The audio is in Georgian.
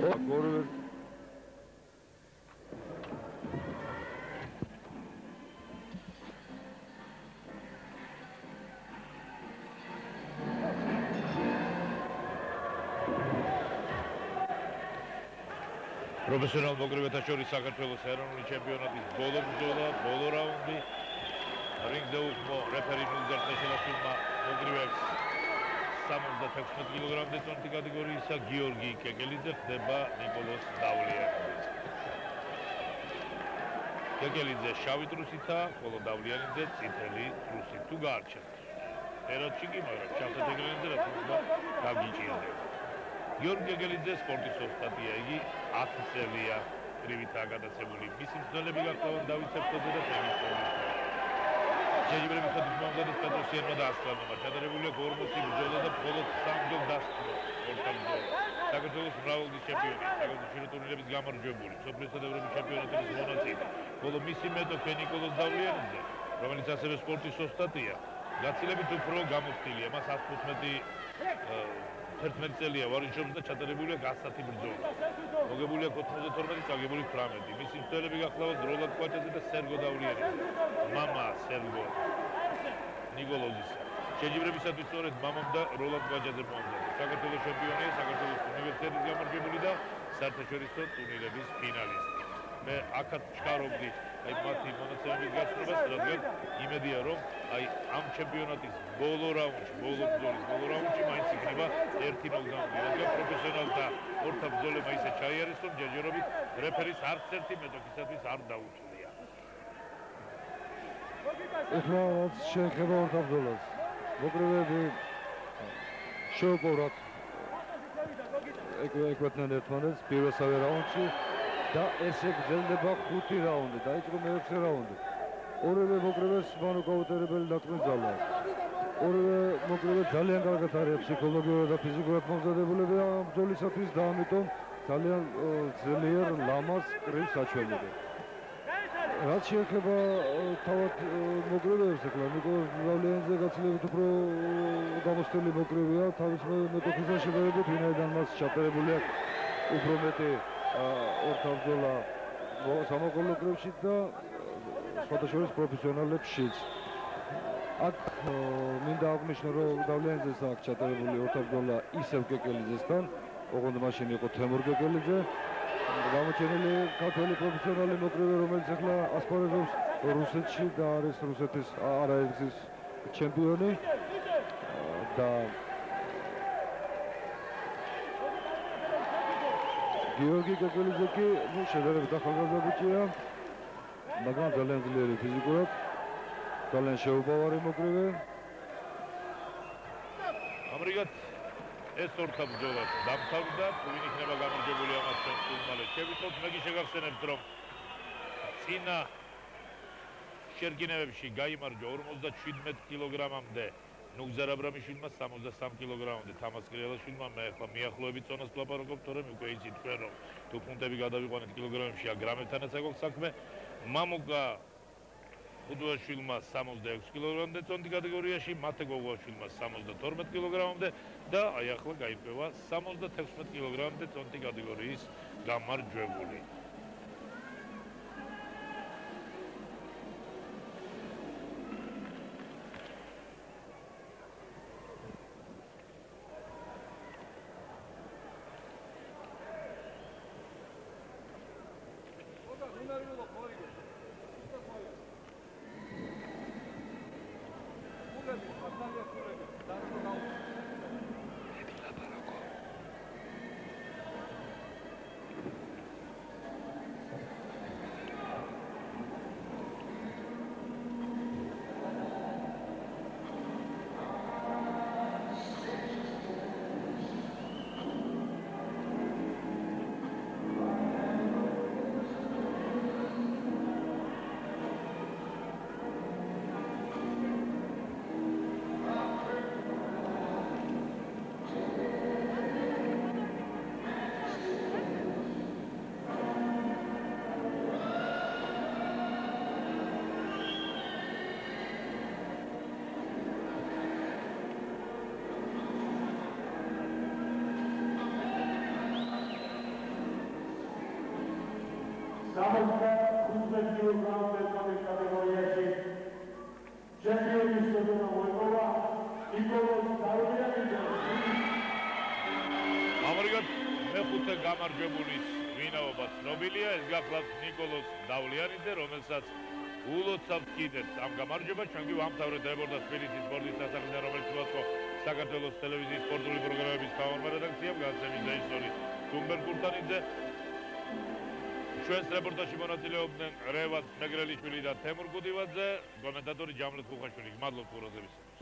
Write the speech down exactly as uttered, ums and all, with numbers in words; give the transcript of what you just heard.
გორვე პროფესიონალ მოგრებათა შორის საქართველოს ეროვნული ჩემპიონატის ბოლო ბრძოლა, ბოლო რაუნდი. რინგზე უხმო რეფერი ნუზარ შეშელაშვილმა მოგრებებს სამოცდათექვსმეტ კილოგრამზე წონთი კატეგორიისა გიორგი კეკელიძე ხდება ნიკოლოზ დავლიანიძეს. კეკელიძე შავი ტრუსითა, ხოლო დავლიანიძე წითელი ტრუსით თუ გაარჩევთ. პეროდში კი მაგრამ შავთა კეკელიძე რა თქმა უნდა გაგიჭირდება. გიორგი კეკელიძე სპორტის ოსტატია, იგი ათი წელია კრივითაა გადაცემული. მისი მცდელები გახლავენ დავით სეფტოძე და ტენისოვი. შეჯიბრების ხუთმოცდაათის პეტროსიანმა და ასლანოვმა ჩატარებულია ორმოცი ბრძოლა და მხოლოდ სამჯერ დასრულდა სპორტის ბრძოლა. საქართველოს მრავალგზის ჩემპიონი, საქართველოს ტურნირების გამარჯვებული, მსოფლიოსა და ევროპის ჩემპიონატების მონაწილე, ხოლო მისი მეტოქე ნიკოლოზ დავლიანიძე, რომელიც ასევე სპორტის ოსტატია, გაცილებით უფრო გამოცდილია. მას ათი თხუთმეტი ერთმეტი წელია ვარჯიშობს და ჩატარებულია გასათი ბრძოლა. მოგებულია ოცდათორმეტი, წაგებული თვრამეტი. მისი მცდელები გახლავთ როლანდ კვაჭაძე და სერგო დავლიანიძე. მამა სერგო ნიკოლოზისა. შეჯიბრებისათვის სწორედ მამამ და როლანდ კვაჭაძემ მოამზადა. საქართველოს ჩემპიონია, საქართველოს უნივერსიტეტის გამარჯვებული და საერთაშორისო ტურნირების ფინალისტი. მე აქაც ჩქარობდი აი მათი მონაცემების გაცნობას, რადგან იმედია რომ აი ამ ჩემპიონატის ბოლო რაუნდში, ბოლო ბრძოლის ბოლო რაუნდში მაინც იქნება ერთი ნოკდაუნი, რადგან პროფესიონალთა ორთა ბრძოლებმა ისე ჩაიარეს, რომ ჯერჯერობით რეფერის არც ერთი მეტოქისათვის არ დაუწვია. ეხლა რაც შეეხება ორთა ბრძოლას, მოგრებები შეუპოვრათ ეკვეთნენ ერთმანეთს პირველსავე რაუნდში და ესე გრძელდება ხუთი რაუნდი, დაიწყო მეექვსე რაუნდი. ორივე მოგრებებს მანუკაუტერებელი დატყვინძალა. ორივე მოგრებე ძალიან კარგად არის ფსიქოლოგიურად და ფიზიკურად მომზადებულები ამ ბრძოლისათვის და ამიტომ ძალიან ძლიერ ლამაზ კრივს აჩვენებენ. რაც შეეხება თავად მოგრებებს, ეხლა ნიკოლოზ დავლიანიძე გაცილებით უფრო გამოცდილი მოგრებია თავის მეტოქისთან შედარებით, ვინაიდან მას ჩატარებული აქვს უფრო მეტი ორთა ბრძოლა სამოქოლო კრივში და სხვადასხვა პროფესიონალებშიც. აქ მინდა აღვნიშნო, რომ დავლიანიძეს აქვს ჩატარებული ორთა ბრძოლა ისევ კეკელიძესთან, ოღონდ მაშინ იყო თემურ კეკელიძე. გამოჩენილი ქართველი პროფესიონალი მოგრებე, რომელიც ახლა ასპარეზობს რუსეთში და არის რუსეთის არაერთგზის ჩემპიონი და გიორგი კეკელიძე კი შედარებით ახალგაზრდა ბიჭია, მაგრამ ძალიან ძლიერი ფიზიკურად, ძალიან შეუპოვარი მოგრებე. ამრიგად ეს ორთა ბრძოლა დამთავრდა, ვინ იქნება გამარჯვებული ამას სულმალე. შევიტყოთ, მე გიშეგახსენებთ, რომ წინა შერგინებებში გაიმარჯვა ორმოცდაშვიდმეტ კილოგრამამდე ნუგზარ აბრამიშვილმა, სამოცდასამ კილოგრამამდე თამაზ კრიალაშვილმა. მე ახლა მიახლოებით წონას ვლაპარაკობ, თორემ უკვე იცით თქვენ, რომ თუ ფუნტები გადავიყვანეთ კილოგრამებში, გრამებთანაც აქვს საქმე. მამუკა ხუდუაშვილმა სამოცდაექვსი კილოგრამამდე წონთი კატეგორიაში, მათე გოგუაშვილმა სამოცდათორმეტ კილოგრამამდე და აი ახლა გაირკვევა სამოცდათექვსმეტ კილოგრამამდე წონთი კატეგორიის გამარჯვებული. სამოცდახუთმეტ კილოგრამის კატეგორიაში ჩემპიონის წოდება მოიპოვა ნიკოლოზ დავლიაძე. ამრიგად მეხუთე გამარჯვებულის ვინაობა ცნობილია, ეს გახლავთ ნიკოლოზ დავლიაძე, რომელსაც ულოცავთ კიდეც ამ გამარჯვებას. ჩვენ კი ვამთავრეთ რეპორტაჟს თბილისის სპორტის სასახლიდან, რომელიც მოაწყო საქართველოს ტელევიზიის სპორტული პროგრამების მთავარმა რედაქციამ, განსაკუთრებით რეჟისორი გუმბერ კურტანიძე. ჩვენს რეპორტაჟში მონაწილეობდნენ რევან მეგრელიშვილი და თემურ გუდივაძე, კომენტატორი ჯამილ ხუხაშვილი. მადლობთ ყურადღებისთვის.